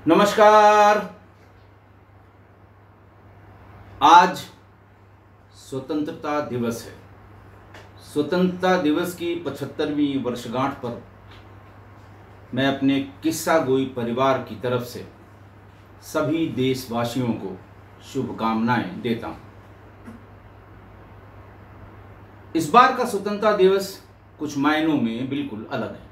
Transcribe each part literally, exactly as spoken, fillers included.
नमस्कार। आज स्वतंत्रता दिवस है। स्वतंत्रता दिवस की पचहत्तरवीं वर्षगांठ पर मैं अपने किस्सा गोई परिवार की तरफ से सभी देशवासियों को शुभकामनाएं देता हूं। इस बार का स्वतंत्रता दिवस कुछ मायनों में बिल्कुल अलग है।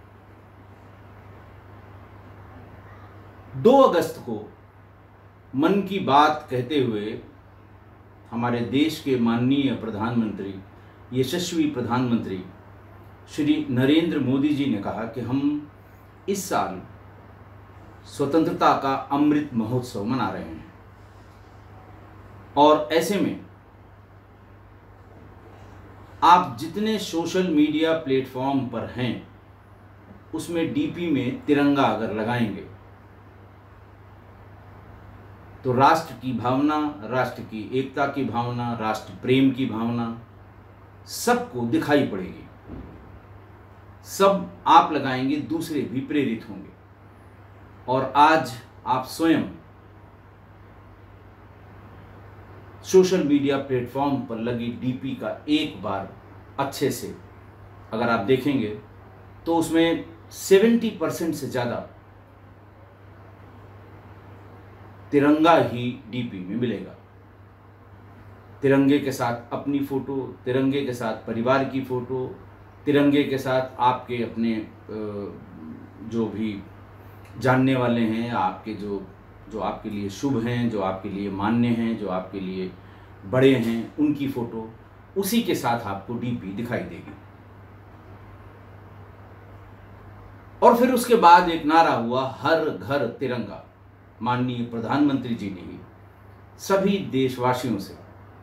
दो अगस्त को मन की बात कहते हुए हमारे देश के माननीय प्रधानमंत्री, यशस्वी प्रधानमंत्री श्री नरेंद्र मोदी जी ने कहा कि हम इस साल स्वतंत्रता का अमृत महोत्सव मना रहे हैं और ऐसे में आप जितने सोशल मीडिया प्लेटफॉर्म पर हैं उसमें डीपी में तिरंगा अगर लगाएंगे तो राष्ट्र की भावना, राष्ट्र की एकता की भावना, राष्ट्र प्रेम की भावना सबको दिखाई पड़ेगी। सब आप लगाएंगे, दूसरे भी प्रेरित होंगे। और आज आप स्वयं सोशल मीडिया प्लेटफॉर्म पर लगी डीपी का एक बार अच्छे से अगर आप देखेंगे तो उसमें सत्तर परसेंट से ज़्यादा तिरंगा ही डीपी में मिलेगा। तिरंगे के साथ अपनी फ़ोटो, तिरंगे के साथ परिवार की फ़ोटो, तिरंगे के साथ आपके अपने जो भी जानने वाले हैं, आपके जो जो आपके लिए शुभ हैं, जो आपके लिए मान्य हैं, जो आपके लिए बड़े हैं, उनकी फ़ोटो उसी के साथ आपको डीपी दिखाई देगी। और फिर उसके बाद एक नारा हुआ, हर घर तिरंगा। माननीय प्रधानमंत्री जी ने ही सभी देशवासियों से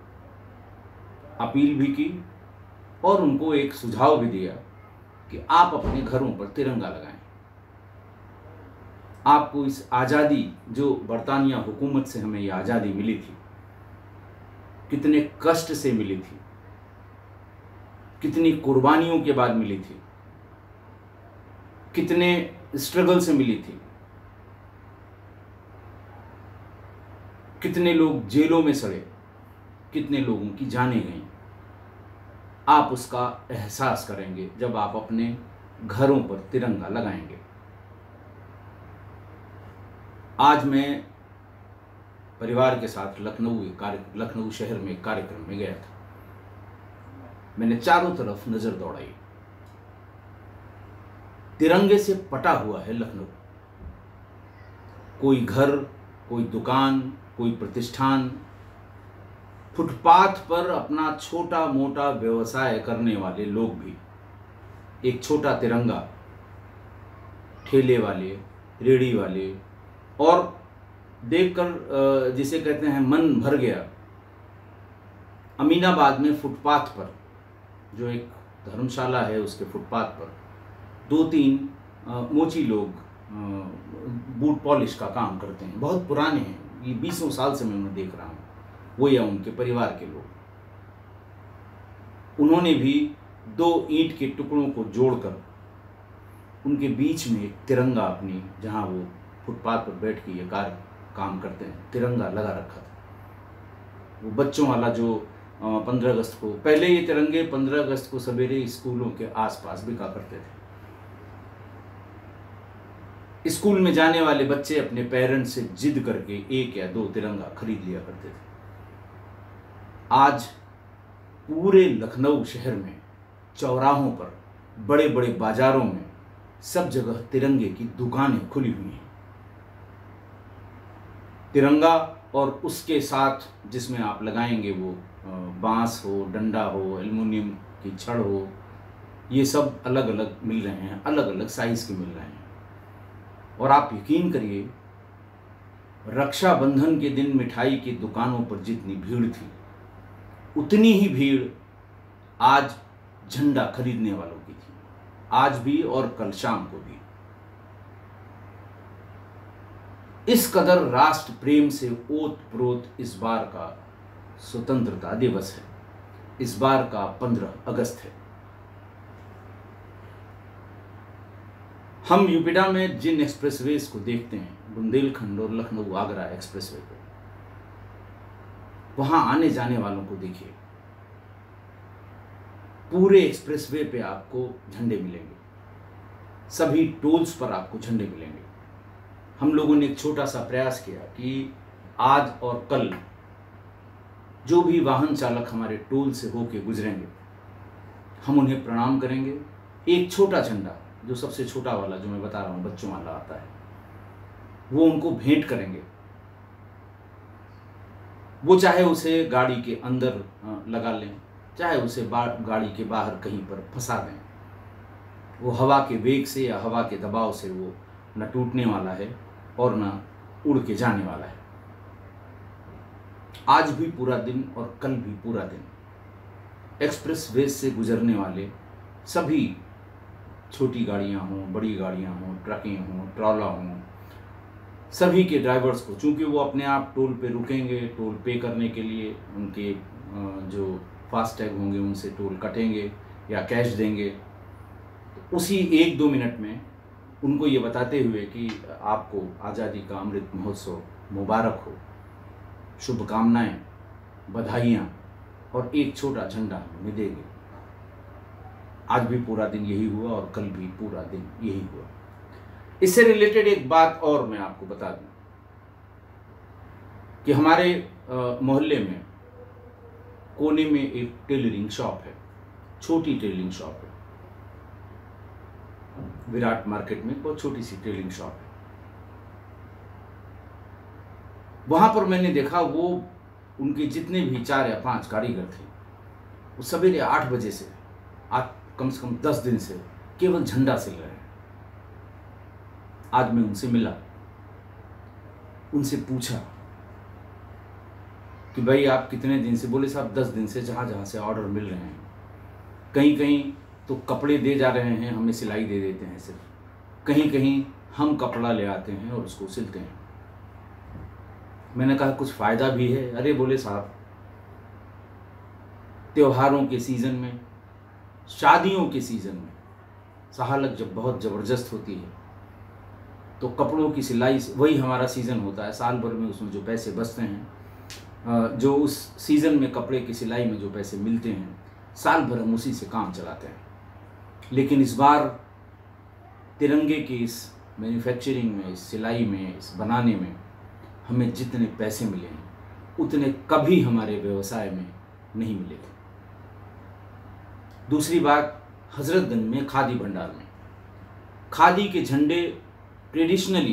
अपील भी की और उनको एक सुझाव भी दिया कि आप अपने घरों पर तिरंगा लगाएं। आपको इस आज़ादी, जो बरतानिया हुकूमत से हमें ये आज़ादी मिली थी, कितने कष्ट से मिली थी, कितनी कुर्बानियों के बाद मिली थी, कितने स्ट्रगल से मिली थी, कितने लोग जेलों में सड़े, कितने लोगों की जानें गईं। आप उसका एहसास करेंगे जब आप अपने घरों पर तिरंगा लगाएंगे। आज मैं परिवार के साथ लखनऊ कार्य लखनऊ शहर में एक कार्यक्रम में गया था। मैंने चारों तरफ नजर दौड़ाई। तिरंगे से पटा हुआ है लखनऊ। कोई घर, कोई दुकान, कोई प्रतिष्ठान, फुटपाथ पर अपना छोटा मोटा व्यवसाय करने वाले लोग भी एक छोटा तिरंगा, ठेले वाले, रेड़ी वाले, और देखकर जिसे कहते हैं मन भर गया। अमीनाबाद में फुटपाथ पर जो एक धर्मशाला है, उसके फुटपाथ पर दो तीन मोची लोग बूट पॉलिश का काम करते हैं। बहुत पुराने हैं, ये बीसों साल से मैं उन्हें देख रहा हूँ, वो या उनके परिवार के लोग। उन्होंने भी दो ईंट के टुकड़ों को जोड़कर उनके बीच में एक तिरंगा, अपनी जहाँ वो फुटपाथ पर बैठ के ये कार्य काम करते हैं, तिरंगा लगा रखा था। वो बच्चों वाला जो पंद्रह अगस्त को, पहले ये तिरंगे पंद्रह अगस्त को सवेरे स्कूलों के आसपास बिका करते थे। स्कूल में जाने वाले बच्चे अपने पेरेंट्स से जिद करके एक या दो तिरंगा खरीद लिया करते थे। आज पूरे लखनऊ शहर में चौराहों पर, बड़े बड़े बाजारों में सब जगह तिरंगे की दुकानें खुली हुई हैं। तिरंगा और उसके साथ जिसमें आप लगाएंगे वो बांस हो, डंडा हो, एल्युमिनियम की छड़ हो, ये सब अलग अलग मिल रहे हैं, अलग अलग साइज के मिल रहे हैं। और आप यकीन करिए, रक्षाबंधन के दिन मिठाई की दुकानों पर जितनी भीड़ थी, उतनी ही भीड़ आज झंडा खरीदने वालों की थी, आज भी और कल शाम को भी। इस कदर राष्ट्र प्रेम से ओत प्रोत इस बार का स्वतंत्रता दिवस है। इस बार का पंद्रह अगस्त है। हम यूपीडा में जिन एक्सप्रेसवेज को देखते हैं बुंदेलखंड और लखनऊ आगरा एक्सप्रेसवे पे, वहाँ आने जाने वालों को देखिए, पूरे एक्सप्रेसवे पे आपको झंडे मिलेंगे, सभी टोल्स पर आपको झंडे मिलेंगे। हम लोगों ने एक छोटा सा प्रयास किया कि आज और कल जो भी वाहन चालक हमारे टोल से होके गुजरेंगे, हम उन्हें प्रणाम करेंगे। एक छोटा झंडा, जो सबसे छोटा वाला जो मैं बता रहा हूँ बच्चों वाला आता है, वो उनको भेंट करेंगे। वो चाहे उसे गाड़ी के अंदर लगा लें, चाहे उसे गाड़ी के बाहर कहीं पर फंसा दें, वो हवा के वेग से या हवा के दबाव से वो न टूटने वाला है और न उड़ के जाने वाला है। आज भी पूरा दिन और कल भी पूरा दिन एक्सप्रेस वे से गुजरने वाले सभी, छोटी गाड़ियां हों, बड़ी गाड़ियां हों, ट्रकें हों, ट्रॉला हों, सभी के ड्राइवर्स को, चूंकि वो अपने आप टोल पे रुकेंगे, टोल पे करने के लिए उनके जो फास्टैग होंगे उनसे टोल कटेंगे या कैश देंगे, तो उसी एक दो मिनट में उनको ये बताते हुए कि आपको आज़ादी का अमृत महोत्सव मुबारक हो, शुभकामनाएं, बधाइयाँ और एक छोटा झंडा हमें देंगे। आज भी पूरा दिन यही हुआ और कल भी पूरा दिन यही हुआ। इससे रिलेटेड एक बात और मैं आपको बता दूं कि हमारे मोहल्ले में कोने में एक टेलरिंग शॉप है, छोटी टेलरिंग शॉप है, विराट मार्केट में बहुत छोटी सी टेलरिंग शॉप है। वहां पर मैंने देखा वो उनके जितने भी चार या पांच कारीगर थे, वो सवेरे आठ बजे से आज कम से कम दस दिन से केवल झंडा सिल रहे हैं। आज मैं उनसे मिला, उनसे पूछा कि भाई आप कितने दिन से? बोले साहब दस दिन से जहाँ जहाँ से ऑर्डर मिल रहे हैं, कहीं कहीं तो कपड़े दे जा रहे हैं, हमें सिलाई दे देते हैं सिर्फ, कहीं कहीं हम कपड़ा ले आते हैं और उसको सिलते हैं। मैंने कहा कुछ फ़ायदा भी है? अरे बोले साहब, त्योहारों के सीज़न में, शादियों के सीज़न में सहालत जब बहुत ज़बरदस्त होती है तो कपड़ों की सिलाई, वही हमारा सीज़न होता है साल भर में, उसमें जो पैसे बचते हैं, जो उस सीज़न में कपड़े की सिलाई में जो पैसे मिलते हैं, साल भर हम उसी से काम चलाते हैं। लेकिन इस बार तिरंगे की इस मैन्युफैक्चरिंग में, इस सिलाई में, इस बनाने में हमें जितने पैसे मिले हैं उतने कभी हमारे व्यवसाय में नहीं मिले थे। दूसरी बात, हजरतगंज में खादी भंडार में खादी के झंडे ट्रेडिशनली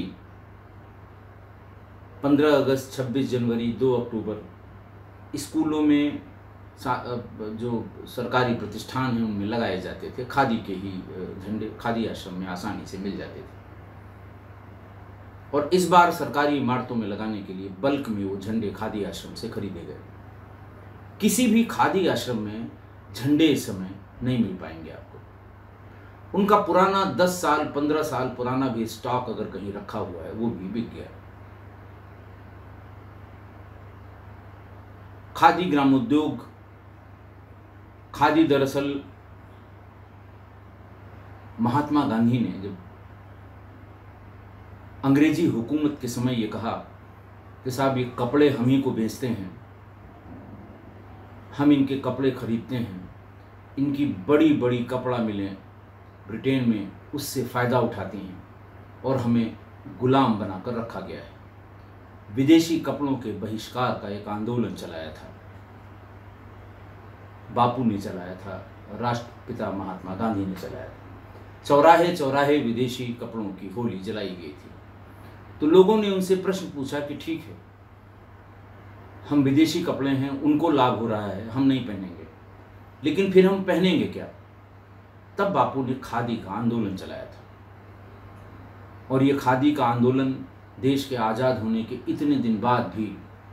पंद्रह अगस्त, छब्बीस जनवरी, दो अक्टूबर स्कूलों में, जो सरकारी प्रतिष्ठान हैं उनमें लगाए जाते थे। खादी के ही झंडे खादी आश्रम में आसानी से मिल जाते थे। और इस बार सरकारी इमारतों में लगाने के लिए बल्क में वो झंडे खादी आश्रम से खरीदे गए। किसी भी खादी आश्रम में झंडे इस समय नहीं मिल पाएंगे आपको। उनका पुराना दस साल पंद्रह साल पुराना भी स्टॉक अगर कहीं रखा हुआ है वो भी बिक गया। खादी ग्रामोद्योग, खादी दरअसल महात्मा गांधी ने जब अंग्रेजी हुकूमत के समय ये कहा कि साहब ये कपड़े हम ही को बेचते हैं, हम इनके कपड़े खरीदते हैं, इनकी बड़ी बड़ी कपड़ा मिलें ब्रिटेन में उससे फ़ायदा उठाती हैं और हमें गुलाम बनाकर रखा गया है। विदेशी कपड़ों के बहिष्कार का एक आंदोलन चलाया था, बापू ने चलाया था, राष्ट्रपिता महात्मा गांधी ने चलाया था। चौराहे चौराहे विदेशी कपड़ों की होली जलाई गई थी। तो लोगों ने उनसे प्रश्न पूछा कि ठीक है, हम विदेशी कपड़े हैं, उनको लाभ हो रहा है, हम नहीं पहनेंगे, लेकिन फिर हम पहनेंगे क्या? तब बापू ने खादी का आंदोलन चलाया था। और ये खादी का आंदोलन देश के आज़ाद होने के इतने दिन बाद भी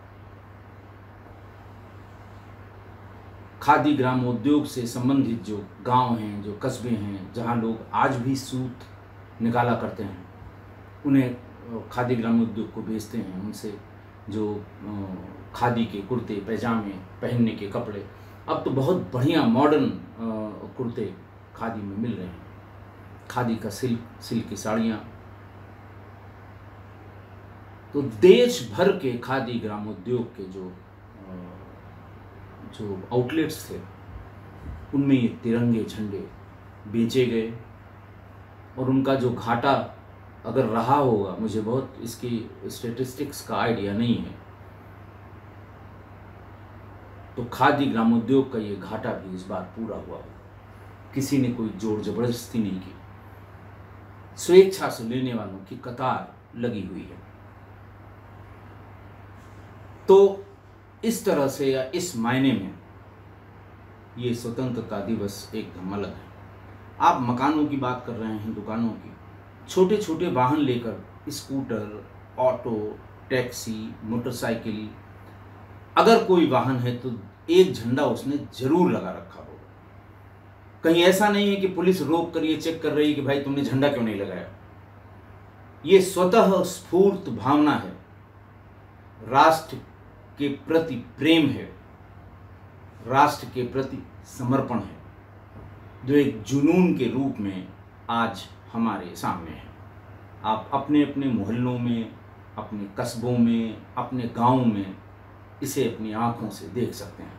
खादी ग्रामोद्योग से संबंधित जो गांव हैं, जो कस्बे हैं, जहां लोग आज भी सूत निकाला करते हैं, उन्हें खादी ग्रामोद्योग को बेचते हैं। उनसे जो खादी के कुर्ते पैजामे, पहनने के कपड़े, अब तो बहुत बढ़िया मॉडर्न कुर्ते खादी में मिल रहे हैं। खादी का सिल्क सिल्क की साड़ियाँ, तो देश भर के खादी ग्रामोद्योग के जो जो आउटलेट्स थे उनमें ये तिरंगे झंडे बेचे गए, और उनका जो घाटा अगर रहा होगा, मुझे बहुत इसकी स्टेटिस्टिक्स का आइडिया नहीं है, तो खादी ग्रामोद्योग का ये घाटा भी इस बार पूरा हुआ। किसी ने कोई जोर जबरदस्ती नहीं की, स्वेच्छा से लेने वालों की कतार लगी हुई है। तो इस तरह से या इस मायने में ये स्वतंत्रता दिवस एकदम अलग है। आप मकानों की बात कर रहे हैं, दुकानों की, छोटे छोटे वाहन लेकर, स्कूटर, ऑटो, टैक्सी, मोटरसाइकिल, अगर कोई वाहन है तो एक झंडा उसने जरूर लगा रखा होगा। कहीं ऐसा नहीं है कि पुलिस रोक कर ये चेक कर रही है कि भाई तुमने झंडा क्यों नहीं लगाया। ये स्वतः स्फूर्त भावना है, राष्ट्र के प्रति प्रेम है, राष्ट्र के प्रति समर्पण है, जो एक जुनून के रूप में आज हमारे सामने है। आप अपने अपने मोहल्लों में, अपने कस्बों में, अपने गांवों में इसे अपनी आंखों से देख सकते हैं।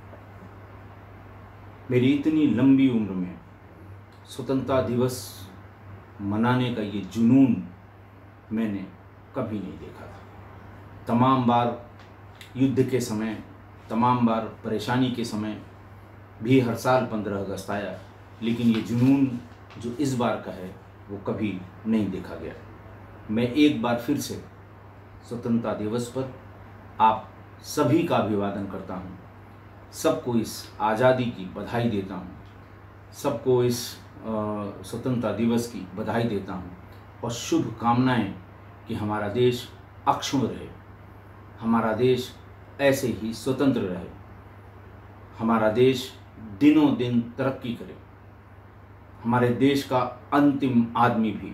मेरी इतनी लंबी उम्र में स्वतंत्रता दिवस मनाने का ये जुनून मैंने कभी नहीं देखा था। तमाम बार युद्ध के समय, तमाम बार परेशानी के समय भी हर साल पंद्रह अगस्त आया, लेकिन ये जुनून जो इस बार का है वो कभी नहीं देखा गया। मैं एक बार फिर से स्वतंत्रता दिवस पर आप सभी का अभिवादन करता हूँ, सबको इस आज़ादी की बधाई देता हूँ, सबको इस स्वतंत्रता दिवस की बधाई देता हूँ, और शुभ कामनाएं कि हमारा देश अक्षुण्ण रहे, हमारा देश ऐसे ही स्वतंत्र रहे, हमारा देश दिनों दिन तरक्की करे, हमारे देश का अंतिम आदमी भी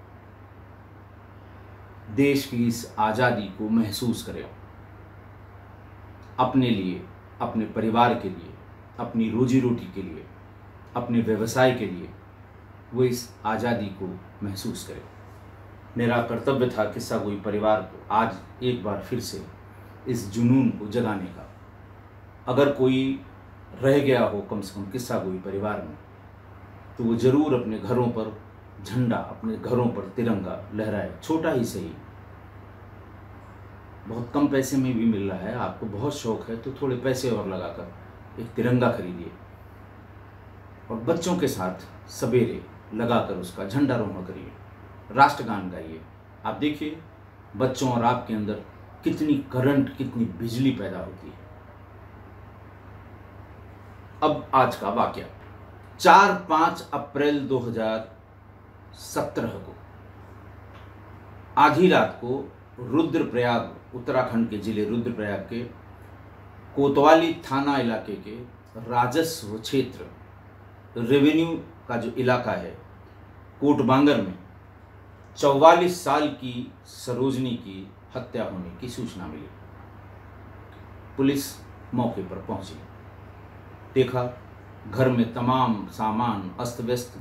देश की इस आज़ादी को महसूस करे, अपने लिए, अपने परिवार के लिए, अपनी रोजी रोटी के लिए, अपने व्यवसाय के लिए वो इस आज़ादी को महसूस करे। मेरा कर्तव्य था किस्सा गोई परिवार को आज एक बार फिर से इस जुनून को जगाने का। अगर कोई रह गया हो कम से कम किस्सा गोई परिवार में, तो वो ज़रूर अपने घरों पर झंडा, अपने घरों पर तिरंगा लहराए, छोटा ही सही। बहुत कम पैसे में भी मिल रहा है, आपको बहुत शौक़ है तो थोड़े पैसे और लगाकर एक तिरंगा खरीदिए और बच्चों के साथ सवेरे लगाकर उसका झंडा रोहण करिए, राष्ट्रगान गाइए। आप देखिए बच्चों और आपके अंदर कितनी करंट, कितनी बिजली पैदा होती है। अब आज का वाकया, चार पाँच अप्रैल दो हज़ार सत्रह को आधी रात को रुद्रप्रयाग, उत्तराखंड के जिले रुद्रप्रयाग के कोतवाली थाना इलाके के राजस्व क्षेत्र, रेवेन्यू का जो इलाका है, कोटबांगर में चौवालीस साल की सरोजनी की हत्या होने की सूचना मिली। पुलिस मौके पर पहुंची, देखा घर में तमाम सामान अस्त व्यस्त,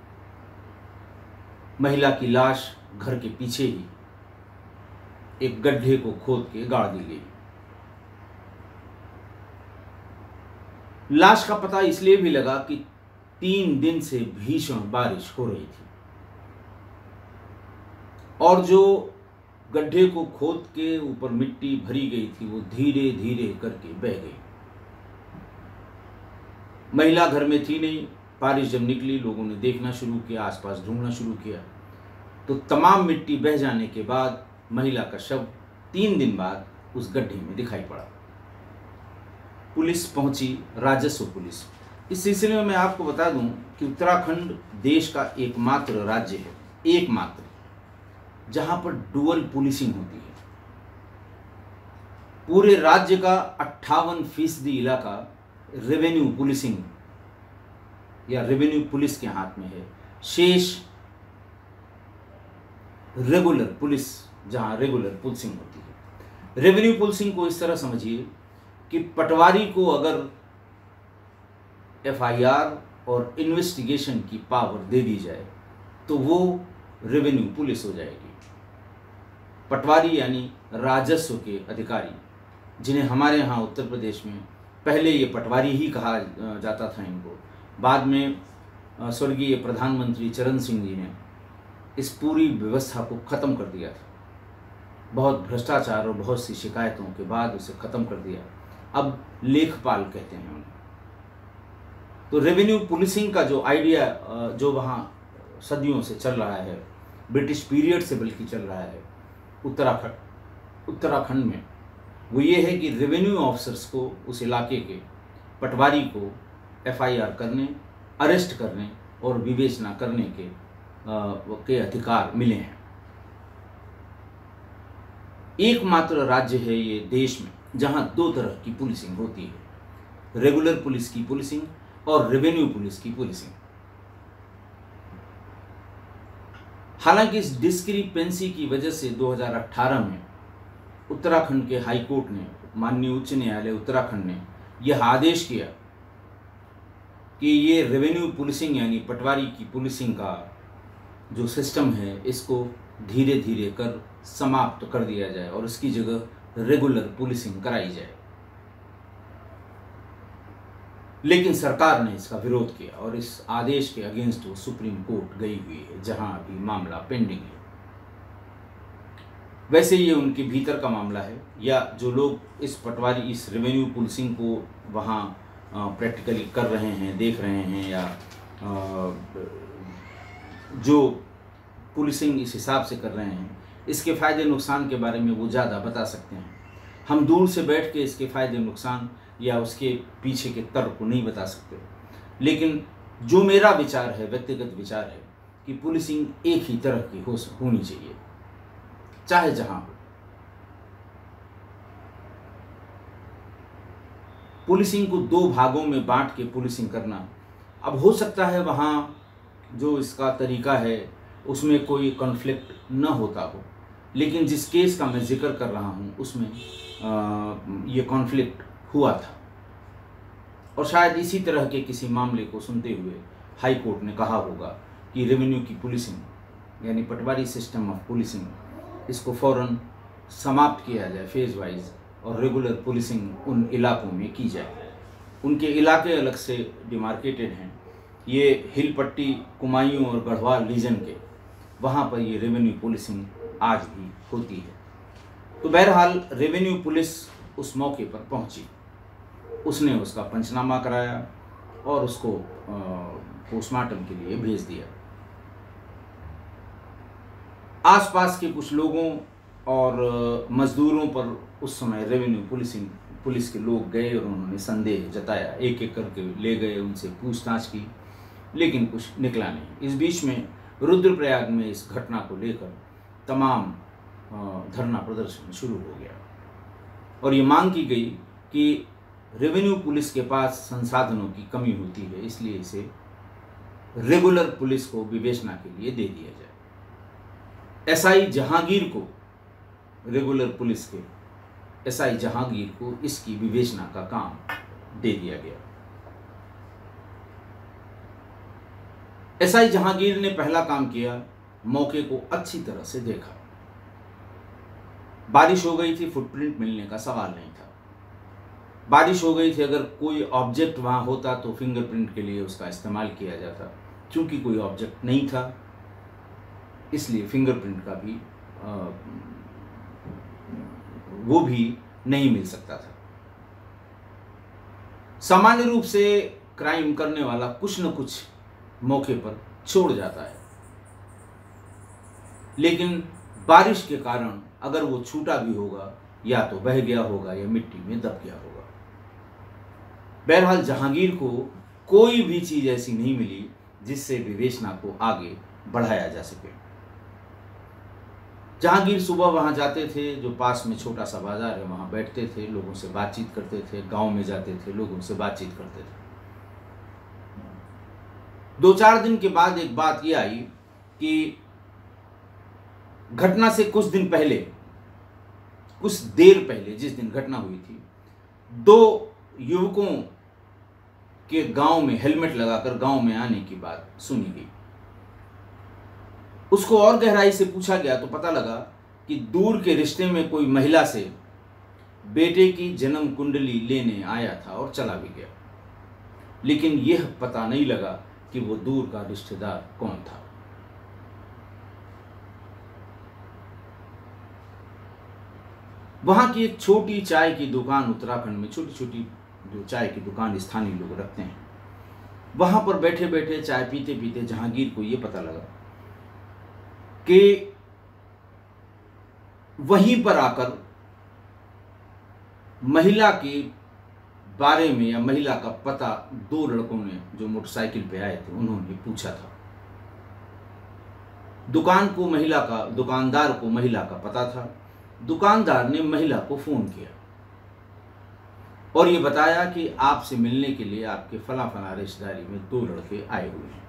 महिला की लाश घर के पीछे ही एक गड्ढे को खोद के गाड़ दी गई। लाश का पता इसलिए भी लगा कि तीन दिन से भीषण बारिश हो रही थी और जो गड्ढे को खोद के ऊपर मिट्टी भरी गई थी वो धीरे धीरे करके बह गई। महिला घर में थी नहीं। बारिश जब निकली, लोगों ने देखना शुरू किया, आसपास ढूंढना शुरू किया, तो तमाम मिट्टी बह जाने के बाद महिला का शव तीन दिन बाद उस गड्ढे में दिखाई पड़ा। पुलिस पहुंची, राजस्व पुलिस। इस सिलसिले में मैं आपको बता दूं कि उत्तराखंड देश का एकमात्र राज्य है, एकमात्र, जहां पर डुअल पुलिसिंग होती है। पूरे राज्य का अट्ठावन फीसदी इलाका रेवेन्यू पुलिसिंग या रेवेन्यू पुलिस के हाथ में है। शेष रेगुलर पुलिस, जहां रेगुलर पुलिसिंग होती है। रेवेन्यू पुलिसिंग को इस तरह समझिए कि पटवारी को अगर एफ आई आर और इन्वेस्टिगेशन की पावर दे दी जाए तो वो रेवेन्यू पुलिस हो जाएगी। पटवारी यानी राजस्व के अधिकारी, जिन्हें हमारे यहाँ उत्तर प्रदेश में पहले ये पटवारी ही कहा जाता था इनको। बाद में स्वर्गीय प्रधानमंत्री चरण सिंह जी ने इस पूरी व्यवस्था को ख़त्म कर दिया था। बहुत भ्रष्टाचार और बहुत सी शिकायतों के बाद उसे ख़त्म कर दिया। अब लेखपाल कहते हैं उन्हें। तो रेवेन्यू पुलिसिंग का जो आइडिया जो वहाँ सदियों से चल रहा है, ब्रिटिश पीरियड से बल्कि चल रहा है उत्तराखंड उत्तराखंड में, वो ये है कि रेवेन्यू ऑफिसर्स को उस इलाके के पटवारी को एफ आई आर करने, अरेस्ट करने और विवेचना करने के आ, के अधिकार मिले हैं। एकमात्र राज्य है ये देश में जहां दो तरह की पुलिसिंग होती है, रेगुलर पुलिस की पुलिसिंग और रेवेन्यू पुलिस की पुलिसिंग। हालांकि इस डिस्क्रिपेंसी की वजह से दो हज़ार अठारह में उत्तराखंड के हाई कोर्ट ने, माननीय उच्च न्यायालय उत्तराखंड ने यह आदेश किया कि ये रेवेन्यू पुलिसिंग यानी पटवारी की पुलिसिंग का जो सिस्टम है इसको धीरे धीरे कर समाप्त कर दिया जाए और इसकी जगह रेगुलर पुलिसिंग कराई जाए। लेकिन सरकार ने इसका विरोध किया और इस आदेश के अगेंस्ट वो सुप्रीम कोर्ट गई हुई है, जहां अभी मामला पेंडिंग है। वैसे ये उनके भीतर का मामला है, या जो लोग इस पटवारी इस रेवेन्यू पुलिसिंग को वहाँ प्रैक्टिकली कर रहे हैं, देख रहे हैं, या आ, जो पुलिसिंग इस हिसाब से कर रहे हैं, इसके फ़ायदे नुकसान के बारे में वो ज़्यादा बता सकते हैं। हम दूर से बैठ के इसके फ़ायदे नुकसान या उसके पीछे के तर्क को नहीं बता सकते। लेकिन जो मेरा विचार है, व्यक्तिगत विचार है, कि पुलिसिंग एक ही तरह की हो होनी चाहिए, चाहे जहां हो। पुलिसिंग को दो भागों में बांट के पुलिसिंग करना, अब हो सकता है वहां जो इसका तरीका है उसमें कोई कॉन्फ्लिक्ट न होता हो, लेकिन जिस केस का मैं जिक्र कर रहा हूं उसमें आ, ये कॉन्फ्लिक्ट हुआ था। और शायद इसी तरह के किसी मामले को सुनते हुए हाई कोर्ट ने कहा होगा कि रेवेन्यू की पुलिसिंग यानी पटवारी सिस्टम ऑफ पुलिसिंग, इसको फ़ौरन समाप्त किया जाए फेज वाइज, और रेगुलर पुलिसिंग उन इलाकों में की जाए। उनके इलाके अलग से डिमार्केटेड हैं, ये हिल पट्टी, कुमायूं और गढ़वाल रीजन के, वहाँ पर ये रेवेन्यू पुलिसिंग आज भी होती है। तो बहरहाल रेवेन्यू पुलिस उस मौके पर पहुंची, उसने उसका पंचनामा कराया और उसको पोस्टमार्टम के लिए भेज दिया। आसपास के कुछ लोगों और मजदूरों पर उस समय रेवेन्यू पुलिसिंग पुलिस के लोग गए और उन्होंने संदेह जताया, एक एक करके ले गए, उनसे पूछताछ की, लेकिन कुछ निकला नहीं। इस बीच में रुद्रप्रयाग में इस घटना को लेकर तमाम धरना प्रदर्शन शुरू हो गया और ये मांग की गई कि रेवेन्यू पुलिस के पास संसाधनों की कमी होती है, इसलिए इसे रेगुलर पुलिस को विवेचना के लिए दे दिया जाए। एसआई जहांगीर को, रेगुलर पुलिस के एसआई जहांगीर को इसकी विवेचना का काम दे दिया गया। एसआई जहांगीर ने पहला काम किया, मौके को अच्छी तरह से देखा। बारिश हो गई थी, फुटप्रिंट मिलने का सवाल नहीं था। बारिश हो गई थी, अगर कोई ऑब्जेक्ट वहां होता तो फिंगरप्रिंट के लिए उसका इस्तेमाल किया जाता। चूंकि कोई ऑब्जेक्ट नहीं था, इसलिए फिंगरप्रिंट का भी आ, वो भी नहीं मिल सकता था। सामान्य रूप से क्राइम करने वाला कुछ न कुछ मौके पर छोड़ जाता है, लेकिन बारिश के कारण अगर वो छूटा भी होगा, या तो बह गया होगा या मिट्टी में दब गया होगा। बहरहाल जहांगीर को कोई भी चीज ऐसी नहीं मिली जिससे विवेचना को आगे बढ़ाया जा सके। जहांगीर सुबह वहां जाते थे, जो पास में छोटा सा बाजार है वहां बैठते थे, लोगों से बातचीत करते थे, गांव में जाते थे, लोगों से बातचीत करते थे। दो चार दिन के बाद एक बात यह आई कि घटना से कुछ दिन पहले, कुछ देर पहले, जिस दिन घटना हुई थी, दो युवकों के गांव में हेलमेट लगाकर गांव में आने की बात सुनी गई। उसको और गहराई से पूछा गया तो पता लगा कि दूर के रिश्ते में कोई महिला से बेटे की जन्म कुंडली लेने आया था और चला भी गया, लेकिन यह पता नहीं लगा कि वो दूर का रिश्तेदार कौन था। वहां की एक छोटी चाय की दुकान, उत्तराखंड में छोटी छोटी जो चाय की दुकान स्थानीय लोग रखते हैं, वहां पर बैठे बैठे चाय पीते पीते जहांगीर को यह पता लगा कि वहीं पर आकर महिला के बारे में या महिला का पता दो लड़कों ने जो मोटरसाइकिल पे आए थे उन्होंने पूछा था। दुकान को महिला का दुकानदार को महिला का पता था। दुकानदार ने महिला को फोन किया और ये बताया कि आपसे मिलने के लिए आपके फला फला रिश्तेदारी में दो लड़के आए हुए हैं,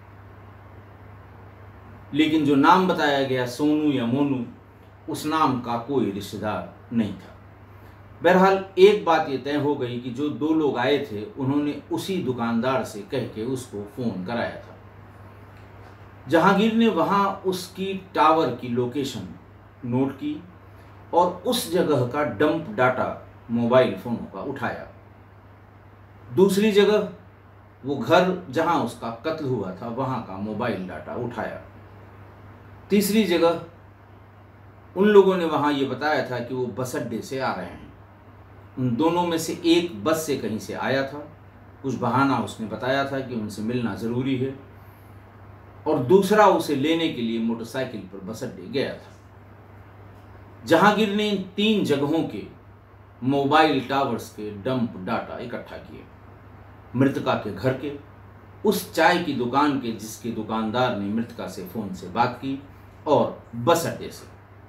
लेकिन जो नाम बताया गया सोनू या मोनू, उस नाम का कोई रिश्तेदार नहीं था। बहरहाल एक बात ये तय हो गई कि जो दो लोग आए थे उन्होंने उसी दुकानदार से कह के उसको फोन कराया था। जहांगीर ने वहां उसकी टावर की लोकेशन नोट की और उस जगह का डंप डाटा मोबाइल फोनों का उठाया। दूसरी जगह वो घर जहां उसका कत्ल हुआ था वहां का मोबाइल डाटा उठाया। तीसरी जगह उन लोगों ने वहां ये बताया था कि वो बस अड्डे से आ रहे हैं। उन दोनों में से एक बस से कहीं से आया था, कुछ बहाना उसने बताया था कि उनसे मिलना ज़रूरी है, और दूसरा उसे लेने के लिए मोटरसाइकिल पर बस अड्डे गया था। जहांगीर ने इन तीन जगहों के मोबाइल टावर्स के डंप डाटा इकट्ठा किए। मृतका के घर के, उस चाय की दुकान के जिसके दुकानदार ने मृतका से फ़ोन से बात की, और बस अड्डे से।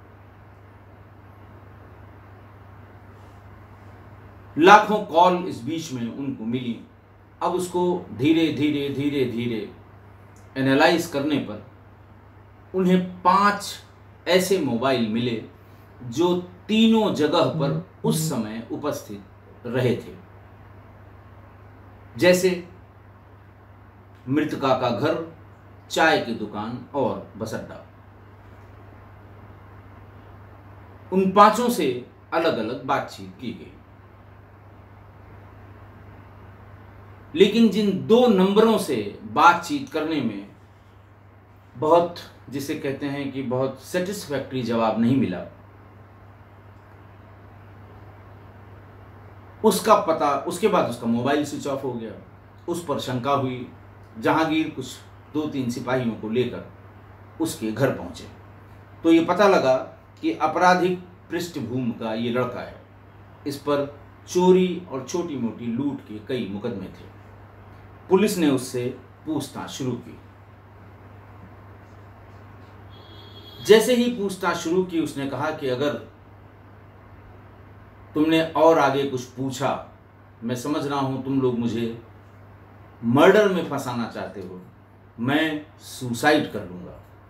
लाखों कॉल इस बीच में उनको मिली। अब उसको धीरे धीरे धीरे धीरे एनालाइज करने पर उन्हें पांच ऐसे मोबाइल मिले जो तीनों जगह पर उस समय उपस्थित रहे थे, जैसे मृतका का घर, चाय की दुकान और बस अड्डा। उन पांचों से अलग अलग बातचीत की गई, लेकिन जिन दो नंबरों से बातचीत करने में बहुत, जिसे कहते हैं कि बहुत सेटिस्फैक्टरी जवाब नहीं मिला, उसका पता, उसके बाद उसका मोबाइल स्विच ऑफ हो गया। उस पर शंका हुई। जहांगीर कुछ दो तीन सिपाहियों को लेकर उसके घर पहुंचे तो ये पता लगा कि आपराधिक पृष्ठभूमि का ये लड़का है। इस पर चोरी और छोटी मोटी लूट के कई मुकदमे थे। पुलिस ने उससे पूछताछ शुरू की। जैसे ही पूछताछ शुरू की, उसने कहा कि अगर तुमने और आगे कुछ पूछा, मैं समझ रहा हूं तुम लोग मुझे मर्डर में फंसाना चाहते हो, मैं सुसाइड कर लूंगा।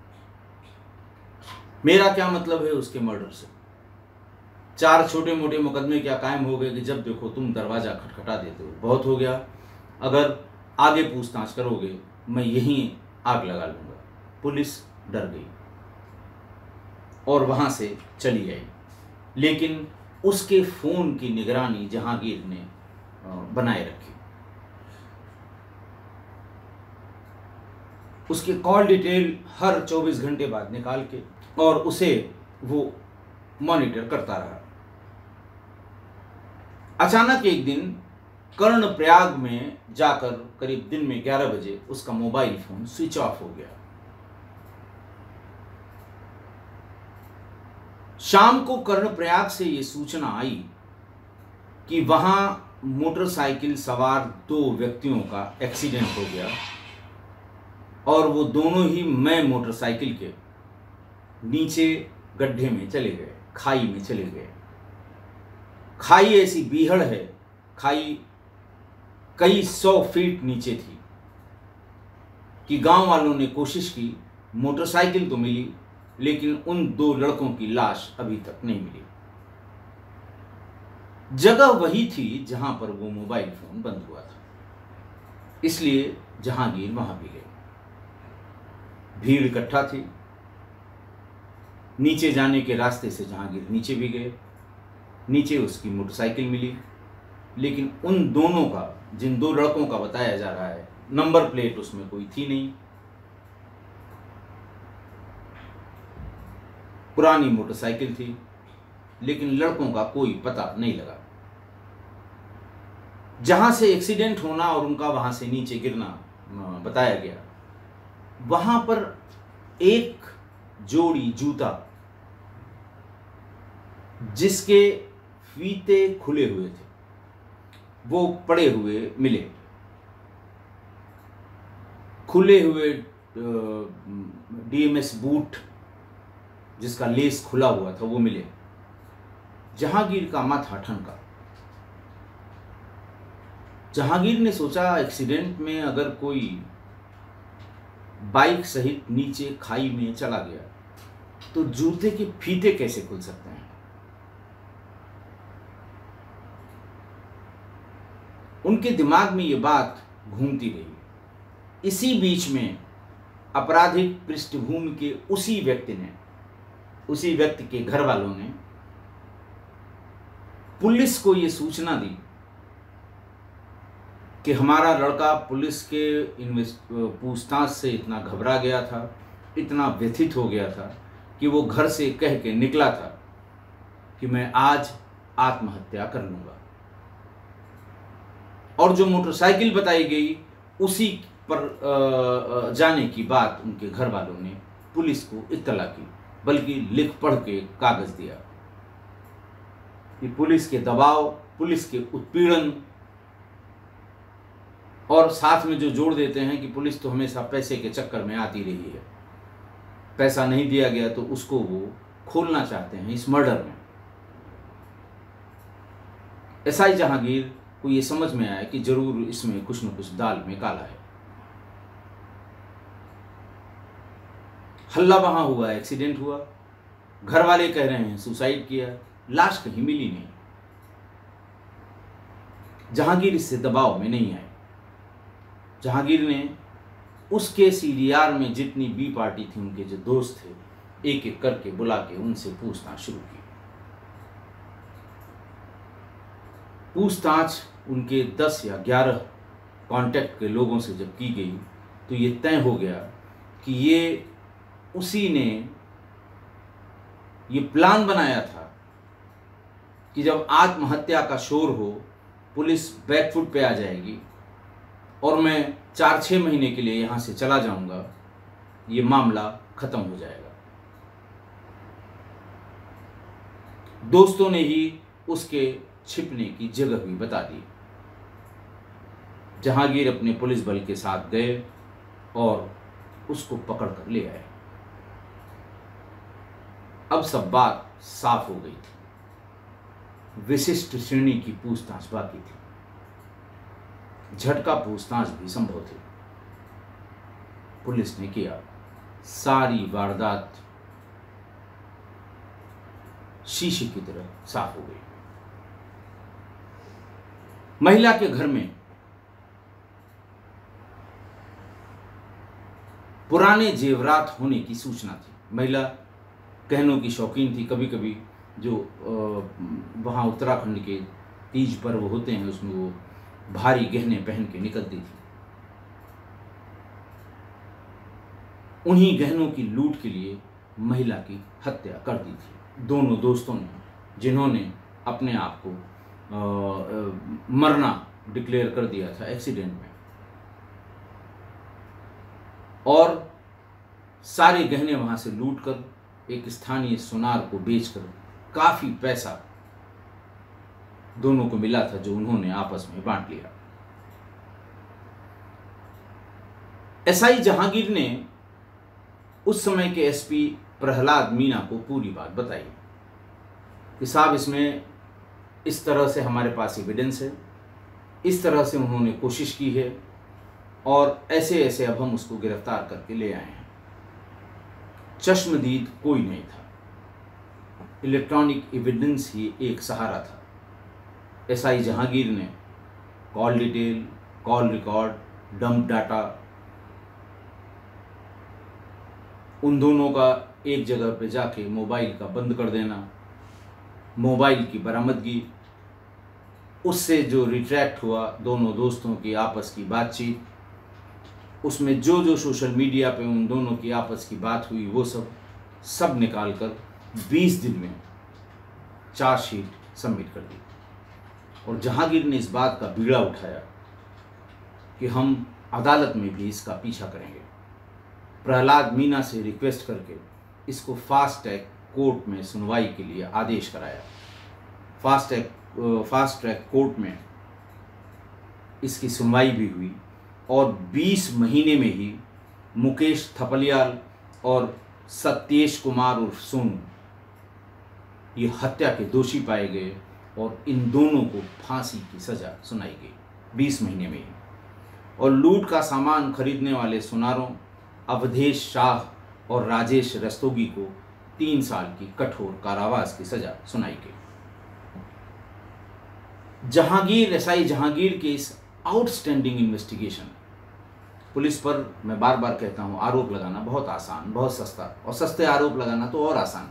मेरा क्या मतलब है उसके मर्डर से? चार छोटे मोटे मुकदमे क्या कायम हो गए कि जब देखो तुम दरवाजा खटखटा देते हो। बहुत हो गया, अगर आगे पूछताछ करोगे मैं यहीं आग लगा लूंगा। पुलिस डर गई और वहां से चली आई, लेकिन उसके फोन की निगरानी जहांगीर ने बनाए रखी। उसके कॉल डिटेल हर चौबीस घंटे बाद निकाल के और उसे वो मॉनिटर करता रहा। अचानक एक दिन कर्णप्रयाग में जाकर करीब दिन में ग्यारह बजे उसका मोबाइल फोन स्विच ऑफ हो गया। शाम को कर्णप्रयाग से ये सूचना आई कि वहां मोटरसाइकिल सवार दो व्यक्तियों का एक्सीडेंट हो गया और वो दोनों ही मैं मोटरसाइकिल के नीचे गड्ढे में चले गए, खाई में चले गए। खाई ऐसी बीहड़ है, खाई कई सौ फीट नीचे थी कि गांव वालों ने कोशिश की, मोटरसाइकिल तो मिली लेकिन उन दो लड़कों की लाश अभी तक नहीं मिली। जगह वही थी जहां पर वो मोबाइल फोन बंद हुआ था, इसलिए जहांगीर वहां भी गए। भीड़ इकट्ठा थी। नीचे जाने के रास्ते से जहांगीर नीचे भी गए। नीचे उसकी मोटरसाइकिल मिली, लेकिन उन दोनों का, जिन दो लड़कों का बताया जा रहा है, नंबर प्लेट उसमें कोई थी नहीं। पुरानी मोटरसाइकिल थी, लेकिन लड़कों का कोई पता नहीं लगा। जहां से एक्सीडेंट होना और उनका वहां से नीचे गिरना बताया गया, वहां पर एक जोड़ी जूता जिसके फीते खुले हुए थे वो पड़े हुए मिले। खुले हुए डीएमएस बूट जिसका लेस खुला हुआ था वो मिले। जहांगीर का माथा ठनका। जहांगीर ने सोचा, एक्सीडेंट में अगर कोई बाइक सहित नीचे खाई में चला गया तो जूते के फीते कैसे खुल सकते हैं। उनके दिमाग में ये बात घूमती रही। इसी बीच में आपराधिक पृष्ठभूमि के उसी व्यक्ति ने, उसी व्यक्ति के घर वालों ने पुलिस को ये सूचना दी कि हमारा लड़का पुलिस के पूछताछ से इतना घबरा गया था, इतना व्यथित हो गया था कि वो घर से कह के निकला था कि मैं आज आत्महत्या कर लूंगा। और जो मोटरसाइकिल बताई गई उसी पर जाने की बात उनके घर वालों ने पुलिस को इत्तला की, बल्कि लिख पढ़ के कागज दिया कि पुलिस के दबाव, पुलिस के उत्पीड़न, और साथ में जो जोड़ देते हैं कि पुलिस तो हमेशा पैसे के चक्कर में आती रही है, पैसा नहीं दिया गया तो उसको वो खोलना चाहते हैं इस मर्डर में। एसआई जहांगीर को ये समझ में आया कि जरूर इसमें कुछ न कुछ दाल में काला है। हल्ला वहां हुआ, एक्सीडेंट हुआ, घर वाले कह रहे हैं सुसाइड किया, लाश कहीं मिली नहीं। जहांगीर इससे दबाव में नहीं आए। जहांगीर ने उसके सीडीआर में जितनी बी पार्टी थी, उनके जो दोस्त थे, एक एक करके बुला के उनसे पूछताछ शुरू की। पूछताछ उनके दस या ग्यारह कांटेक्ट के लोगों से जब की गई तो ये तय हो गया कि ये उसी ने ये प्लान बनाया था कि जब आत्महत्या का शोर हो, पुलिस बैकफुट पे आ जाएगी और मैं चार छः महीने के लिए यहाँ से चला जाऊँगा, ये मामला खत्म हो जाएगा। दोस्तों ने ही उसके छिपने की जगह भी बता दी। जहांगीर अपने पुलिस बल के साथ गए और उसको पकड़ कर ले आए। अब सब बात साफ हो गई थी। विशिष्ट श्रेणी की पूछताछ बाकी थी। झटका पूछताछ भी संभव थी। पुलिस ने किया। सारी वारदात शीशे की तरह साफ हो गई। महिला के घर में पुराने जेवरात होने की सूचना थी। महिला गहनों की शौकीन थी। कभी कभी जो वहाँ उत्तराखंड के तीज पर्व होते हैं उसमें वो भारी गहने पहन के निकलती थी। उन्हीं गहनों की लूट के लिए महिला की हत्या कर दी थी दोनों दोस्तों ने, जिन्होंने अपने आप को आ, आ, मरना डिक्लेयर कर दिया था एक्सीडेंट में। और सारे गहने वहां से लूटकर एक स्थानीय सुनार को बेचकर काफी पैसा दोनों को मिला था, जो उन्होंने आपस में बांट लिया। एसआई जहांगीर ने उस समय के एसपी प्रहलाद मीना को पूरी बात बताई कि साहब इसमें इस तरह से हमारे पास एविडेंस है, इस तरह से उन्होंने कोशिश की है और ऐसे ऐसे अब हम उसको गिरफ्तार करके ले आए हैं। चश्मदीद कोई नहीं था, इलेक्ट्रॉनिक एविडेंस ही एक सहारा था। एसआई जहांगीर ने call detail, call record, dump data, उन दोनों का एक जगह पे जाके मोबाइल का बंद कर देना, मोबाइल की बरामदगी, उससे जो रिट्रैक्ट हुआ दोनों दोस्तों की आपस की बातचीत, उसमें जो जो सोशल मीडिया पे उन दोनों की आपस की बात हुई वो सब सब निकाल कर बीस दिन में चार्जशीट सबमिट कर दी। और जहांगीर ने इस बात का बीड़ा उठाया कि हम अदालत में भी इसका पीछा करेंगे। प्रहलाद मीना से रिक्वेस्ट करके इसको फास्ट ट्रैक कोर्ट में सुनवाई के लिए आदेश कराया। Fast track fast track court में इसकी सुनवाई भी हुई और बीस महीने में ही मुकेश थपलियाल और सत्येश कुमार उर्फ सोनू ये हत्या के दोषी पाए गए और इन दोनों को फांसी की सजा सुनाई गई बीस महीने में ही। और लूट का सामान खरीदने वाले सुनारों अवधेश शाह और राजेश रस्तोगी को तीन साल की कठोर कारावास की सजा सुनाई गई। जहांगीर एसआई जहांगीर के इस आउटस्टैंडिंग इन्वेस्टिगेशन, पुलिस पर मैं बार बार कहता हूं आरोप लगाना बहुत आसान, बहुत सस्ता, और सस्ते आरोप लगाना तो और आसान।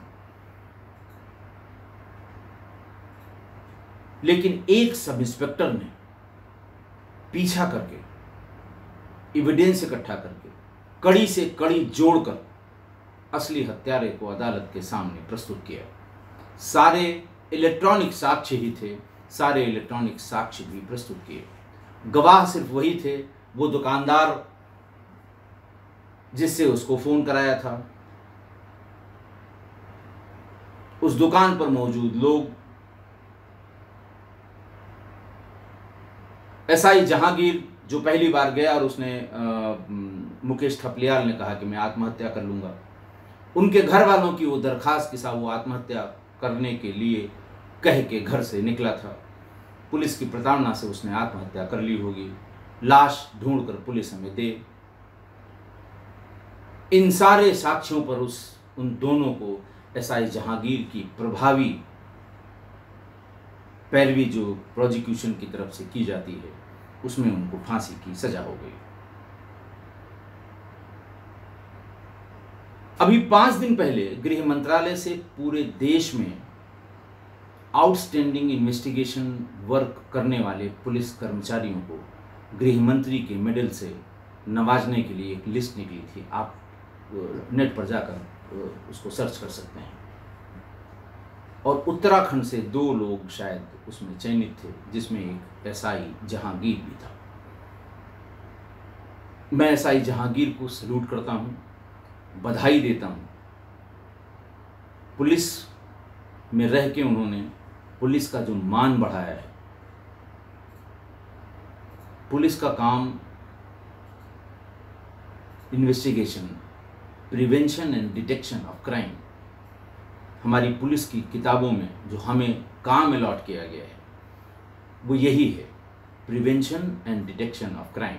लेकिन एक सब इंस्पेक्टर ने पीछा करके एविडेंस इकट्ठा करके कड़ी से कड़ी जोड़कर असली हत्यारे को अदालत के सामने प्रस्तुत किया। सारे इलेक्ट्रॉनिक साक्ष्य ही थे, सारे इलेक्ट्रॉनिक साक्ष्य भी प्रस्तुत किए। गवाह सिर्फ वही थे, वो दुकानदार जिससे उसको फोन कराया था, उस दुकान पर मौजूद लोग, एसआई जहांगीर जो पहली बार गया और उसने आ, मुकेश थपलियाल ने कहा कि मैं आत्महत्या कर लूंगा, उनके घर वालों की वो दरखास्त के साथ वो आत्महत्या करने के लिए कह के घर से निकला था। पुलिस की प्रताड़ना से उसने आत्महत्या कर ली होगी। लाश ढूंढकर पुलिस हमें दे। इन सारे साक्ष्यों पर उस उन दोनों को एसआई जहांगीर की प्रभावी पैरवी जो प्रोसिक्यूशन की तरफ से की जाती है उसमें उनको फांसी की सजा हो गई। अभी पांच दिन पहले गृह मंत्रालय से पूरे देश में आउटस्टैंडिंग इन्वेस्टिगेशन वर्क करने वाले पुलिस कर्मचारियों को गृह मंत्री के मेडल से नवाजने के लिए एक लिस्ट निकली थी। आप नेट पर जाकर उसको सर्च कर सकते हैं। और उत्तराखंड से दो लोग शायद उसमें चयनित थे, जिसमें एक एसआई जहांगीर भी था। मैं एसआई जहांगीर को सैल्यूट करता हूं, बधाई देता हूं। पुलिस में रह के उन्होंने पुलिस का जो मान बढ़ाया है। पुलिस का काम investigation, prevention and detection of crime, हमारी पुलिस की किताबों में जो हमें काम अलॉट किया गया है वो यही है, prevention and detection of crime.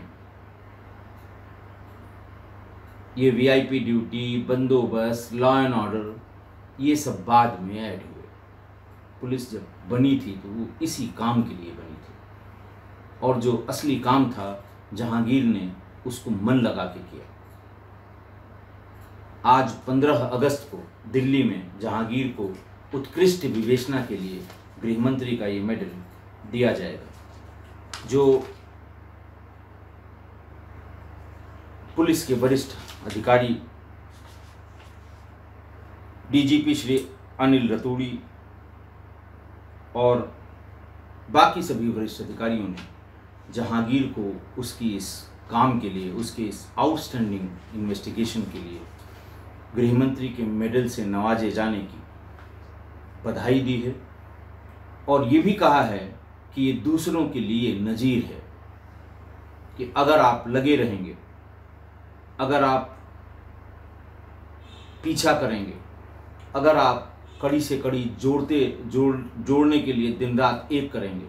ये वीआईपी ड्यूटी, बंदोबस्त, लॉ एंड ऑर्डर, ये सब बाद में ऐड हुए। पुलिस जब बनी थी तो वो इसी काम के लिए बनी थी, और जो असली काम था जहांगीर ने उसको मन लगा के किया। आज पंद्रह अगस्त को दिल्ली में जहांगीर को उत्कृष्ट विवेचना के लिए गृह मंत्री का ये मेडल दिया जाएगा। जो पुलिस के वरिष्ठ अधिकारी डीजीपी श्री अनिल रतूड़ी और बाकी सभी वरिष्ठ अधिकारियों ने जहांगीर को उसकी इस काम के लिए, उसके इस आउटस्टैंडिंग इन्वेस्टिगेशन के लिए गृह मंत्री के मेडल से नवाजे जाने की बधाई दी है। और ये भी कहा है कि ये दूसरों के लिए नज़ीर है कि अगर आप लगे रहेंगे, अगर आप पीछा करेंगे, अगर आप कड़ी से कड़ी जोड़ते जोड़ जोड़ने के लिए दिन रात एक करेंगे,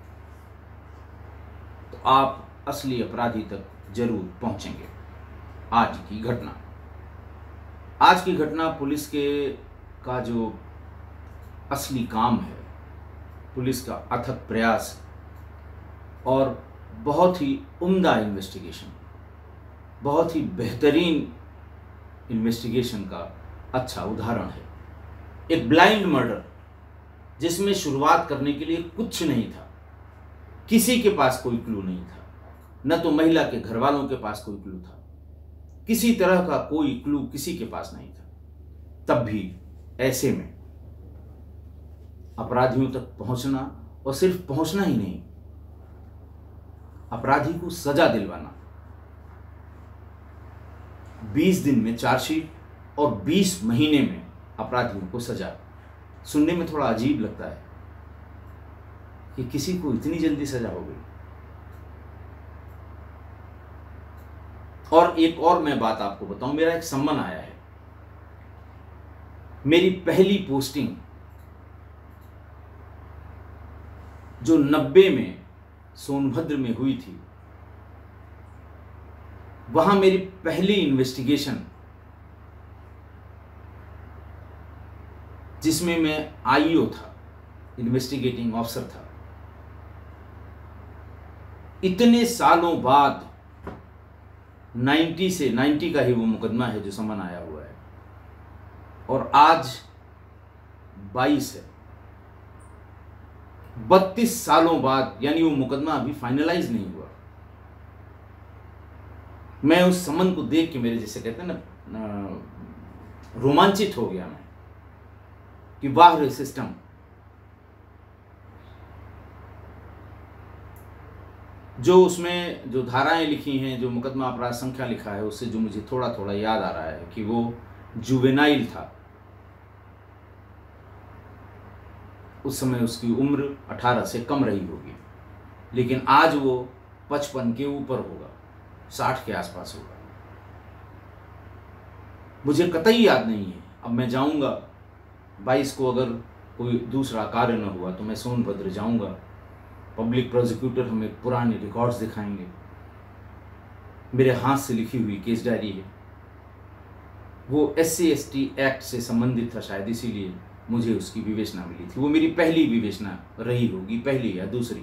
तो आप असली अपराधी तक जरूर पहुंचेंगे। आज की घटना आज की घटना पुलिस के का जो असली काम है, पुलिस का अथक प्रयास और बहुत ही उम्दा इन्वेस्टिगेशन, बहुत ही बेहतरीन इन्वेस्टिगेशन का अच्छा उदाहरण है। एक ब्लाइंड मर्डर जिसमें शुरुआत करने के लिए कुछ नहीं था, किसी के पास कोई क्लू नहीं था, न तो महिला के घर वालों के पास कोई क्लू था, किसी तरह का कोई क्लू किसी के पास नहीं था। तब भी ऐसे में अपराधियों तक पहुंचना, और सिर्फ पहुंचना ही नहीं, अपराधी को सजा दिलवाना। बीस दिन में चार्जशीट और बीस महीने में अपराधियों को सजा। सुनने में थोड़ा अजीब लगता है कि किसी को इतनी जल्दी सजा हो गई। और एक और मैं बात आपको बताऊं, मेरा एक सम्मन आया है। मेरी पहली पोस्टिंग जो नब्बे में सोनभद्र में हुई थी, वहां मेरी पहली इन्वेस्टिगेशन, जिसमें मैं आईओ था, इन्वेस्टिगेटिंग ऑफिसर था। इतने सालों बाद नब्बे से नब्बे का ही वो मुकदमा है जो समन आया हुआ है, और आज बाईस है। बत्तीस सालों बाद, यानी वो मुकदमा अभी फाइनलाइज नहीं हुआ। मैं उस समन को देख के मेरे, जैसे कहते हैं ना, रोमांचित हो गया मैं कि वाह रे सिस्टम। जो उसमें जो धाराएं लिखी हैं, जो मुकदमा अपराध संख्या लिखा है, उससे जो मुझे थोड़ा थोड़ा याद आ रहा है कि वो जुवेनाइल था। उस समय उसकी उम्र अठारह से कम रही होगी, लेकिन आज वो पचपन के ऊपर होगा, साठ के आसपास होगा। मुझे कतई याद नहीं है। अब मैं जाऊंगा बाईस को, अगर कोई दूसरा कार्य न हुआ तो मैं सोनभद्र जाऊंगा। पब्लिक प्रोसिक्यूटर हमें पुराने रिकॉर्ड्स दिखाएंगे। मेरे हाथ से लिखी हुई केस डायरी है, वो S C S T act से संबंधित था शायद, इसीलिए मुझे उसकी विवेचना मिली थी। वो मेरी पहली विवेचना रही होगी, पहली या दूसरी।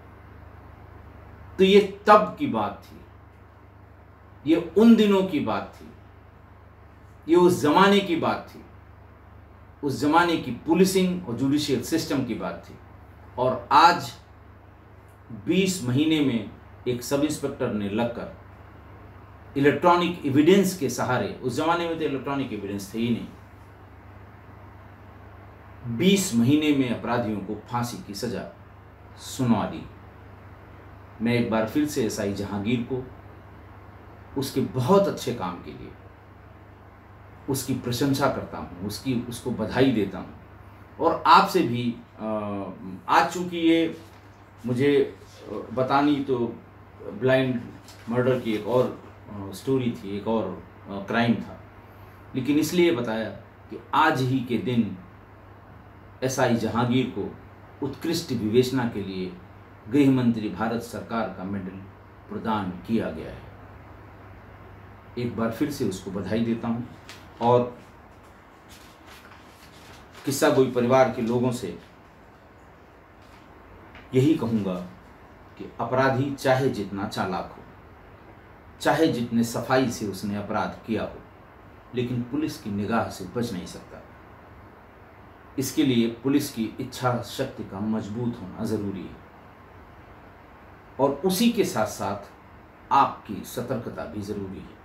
तो ये तब की बात थी, ये उन दिनों की बात थी, ये उस जमाने की बात थी, उस जमाने की पुलिसिंग और जुडिशियल सिस्टम की बात थी। और आज बीस महीने में एक सब इंस्पेक्टर ने लगकर इलेक्ट्रॉनिक एविडेंस के सहारे, उस जमाने में तो इलेक्ट्रॉनिक एविडेंस थे ही नहीं, बीस महीने में अपराधियों को फांसी की सजा सुनवा दी। मैं एक बार फिर से एस आई जहांगीर को उसके बहुत अच्छे काम के लिए उसकी प्रशंसा करता हूँ, उसकी उसको बधाई देता हूँ। और आपसे भी आज चूँकि ये मुझे बतानी तो ब्लाइंड मर्डर की एक और स्टोरी थी, एक और क्राइम था, लेकिन इसलिए बताया कि आज ही के दिन एस आई जहांगीर को उत्कृष्ट विवेचना के लिए गृह मंत्री भारत सरकार का मेडल प्रदान किया गया है। एक बार फिर से उसको बधाई देता हूँ। और किस्सा गोई परिवार के लोगों से यही कहूँगा कि अपराधी चाहे जितना चालाक हो, चाहे जितने सफाई से उसने अपराध किया हो, लेकिन पुलिस की निगाह से बच नहीं सकता। इसके लिए पुलिस की इच्छा शक्ति का मजबूत होना ज़रूरी है, और उसी के साथ साथ आपकी सतर्कता भी ज़रूरी है।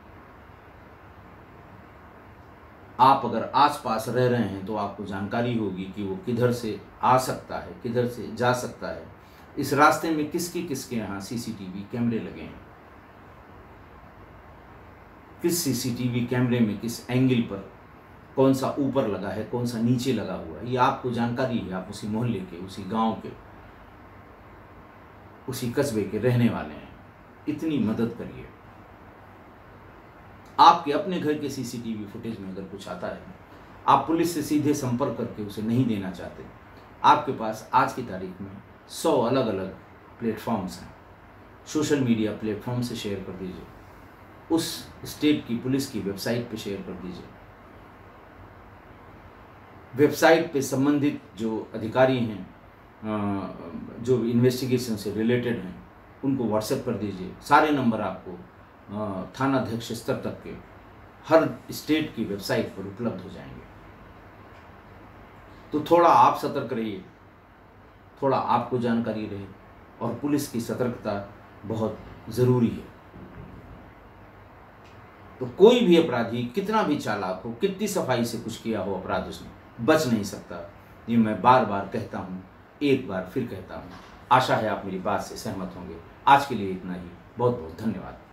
आप अगर आसपास रह रहे हैं तो आपको जानकारी होगी कि वो किधर से आ सकता है, किधर से जा सकता है, इस रास्ते में किसके किसके यहाँ सीसीटीवी कैमरे लगे हैं, किस सीसीटीवी कैमरे में किस एंगल पर कौन सा ऊपर लगा है, कौन सा नीचे लगा हुआ है, ये आपको जानकारी है। आप उसी मोहल्ले के, उसी गांव के, उसी कस्बे के रहने वाले हैं, इतनी मदद करिए। आपके अपने घर के सीसीटीवी फुटेज में अगर कुछ आता है, आप पुलिस से सीधे संपर्क करके उसे नहीं देना चाहते, आपके पास आज की तारीख में सौ अलग अलग प्लेटफॉर्म्स हैं। सोशल मीडिया प्लेटफॉर्म से शेयर कर दीजिए, उस स्टेट की पुलिस की वेबसाइट पे शेयर कर दीजिए, वेबसाइट पे संबंधित जो अधिकारी हैं, जो इन्वेस्टिगेशन से रिलेटेड हैं, उनको व्हाट्सएप कर दीजिए। सारे नंबर आपको थाना अध्यक्ष स्तर तक के हर स्टेट की वेबसाइट पर उपलब्ध हो जाएंगे। तो थोड़ा आप सतर्क रहिए, थोड़ा आपको जानकारी रहे, और पुलिस की सतर्कता बहुत ज़रूरी है। तो कोई भी अपराधी कितना भी चालाक हो, कितनी सफाई से कुछ किया हो अपराध, उसने बच नहीं सकता। ये मैं बार बार कहता हूँ, एक बार फिर कहता हूँ। आशा है आप मेरी बात से सहमत होंगे। आज के लिए इतना ही। बहुत बहुत धन्यवाद।